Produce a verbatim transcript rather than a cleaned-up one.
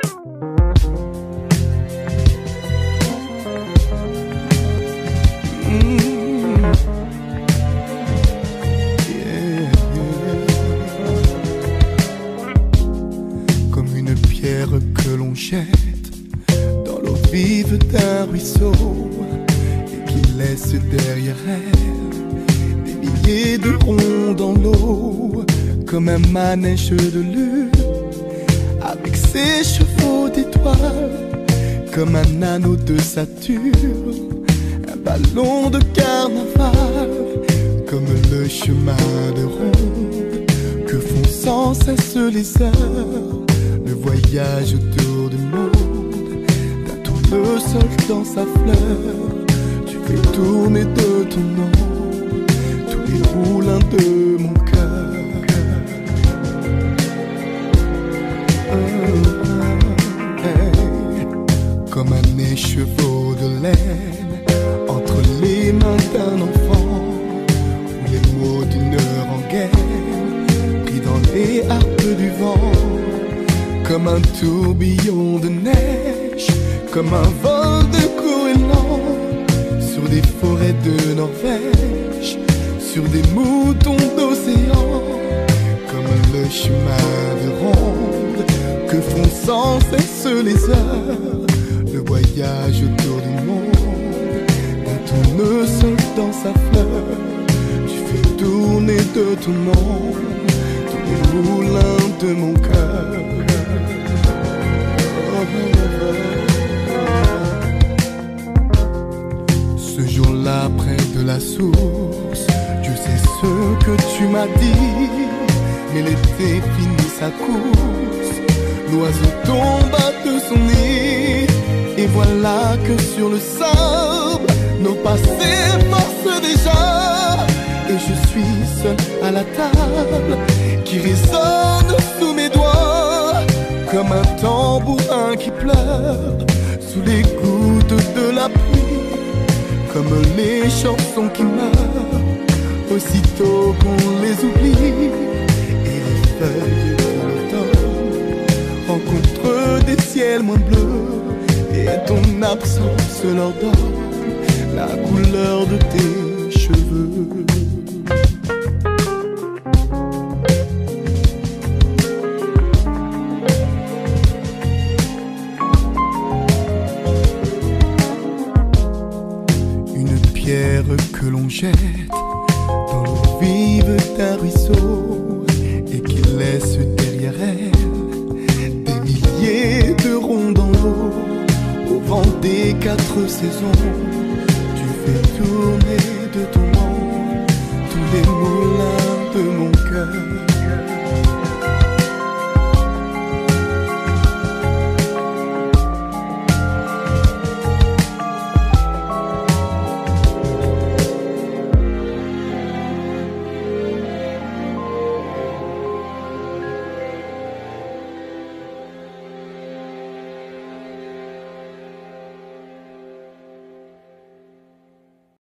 Que l'on jette dans l'eau vive d'un ruisseau et qui laisse derrière elle des milliers de ronds dans l'eau, comme un manège de lune avec ses chevaux d'étoiles, comme un anneau de Saturne, un ballon de carnaval, comme le chemin de ronde que font sans cesse les heures. Le voyage autour du monde, d'un tournesol dans sa fleur, tu fais tourner de ton nom tous les moulins de mon cœur. Oh, hey. Comme un écheveau de laine entre les mains d'un enfant, ou les mots d'une rengaine pris dans les harpes du vent. Comme un tourbillon de neige, comme un vol de goéland sur des forêts de Norvège, sur des moutons d'océan, comme le chemin de ronde que font sans cesse les heures. Le voyage autour du monde, d'un tournesol dans sa fleur, tu fais tourner de ton monde tous les moulins de mon cœur. Ce jour-là près de la source, je sais ce que tu m'as dit, mais l'été finit sa course, l'oiseau tomba de son nid, et voilà que sur le sable, nos pas s'effacent déjà, et je suis seul à la table, qui résonne sous mes doigts, comme un tambourin qui pleure sous les gouttes de la pluie, comme les chansons qui meurent aussitôt qu'on les oublie, et les feuilles de l'automne rencontrent des ciels moins bleus, et ton absence leur donne la couleur de tes cheveux. Que l'on jette dans l'eau vive d'un ruisseau et qui laisse derrière elle des milliers de ronds dans l'eau. Au vent des quatre saisons, tu fais tourner de ton monde tous les moulins de mon cœur.